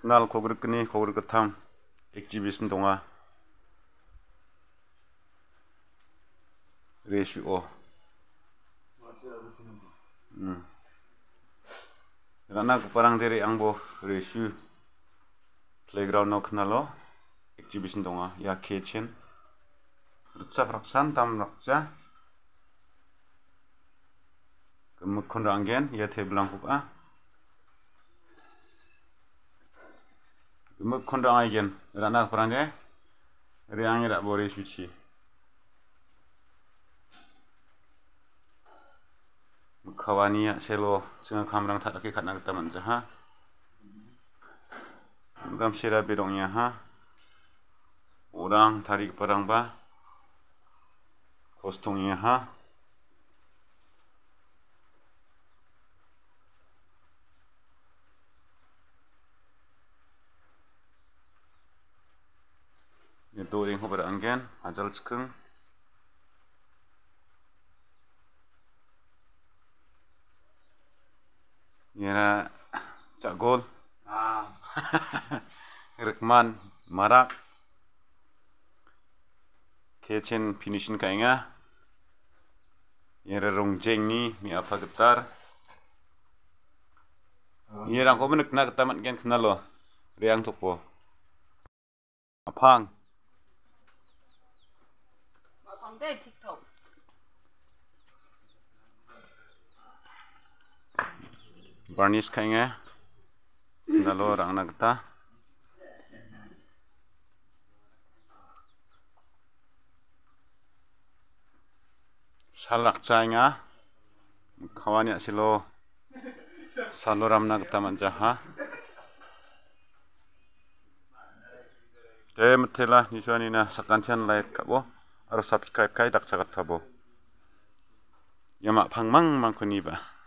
Kenal kogrikni kogrik ketam exhibition donga Resu o rana parang dere angbo Resu playground no kenalo exhibition donga ya kitchen rutsa praksan tam rakja kemukon ranggen ya teblang kupa kemukon rangen rana parang de riang ira bore suci kawani selo singa kamrang tak kat nak taman jaha gam sira birongnya ha orang tarik parang ba kostongnya ha itu ring hober anggen ajal skeng Yera cagol, rekman marak, kitchen finishing kainga, yera rongjeng ni mi apa getar, yera ko menek nak tamat gen kenalo, riang tukpo, apang, apang deh TikTok. Varnish kainga, kenalo rang nak ta. Salak cainga, kawannya silo saloram nak taman jaha. Metela nisuani na sakancan like kabo, harus subscribe kai dak cagat tabo. Yamak pangmang mangkuni ba.